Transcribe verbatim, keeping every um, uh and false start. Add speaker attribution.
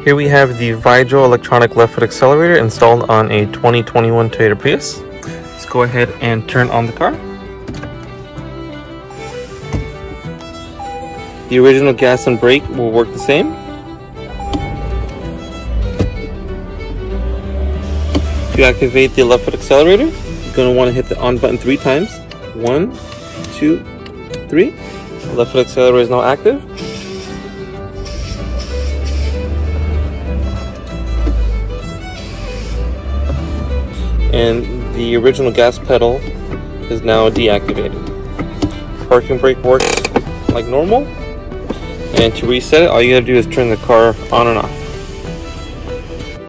Speaker 1: Here we have the Veigel Electronic Left Foot Accelerator installed on a twenty twenty-one Toyota Prius. Let's go ahead and turn on the car. The original gas and brake will work the same. To activate the left foot accelerator, you're going to want to hit the on button three times. One, two, three. The left foot accelerator is now active. And the original gas pedal is now deactivated. Parking brake works like normal. And to reset it, all you gotta do is turn the car on and off.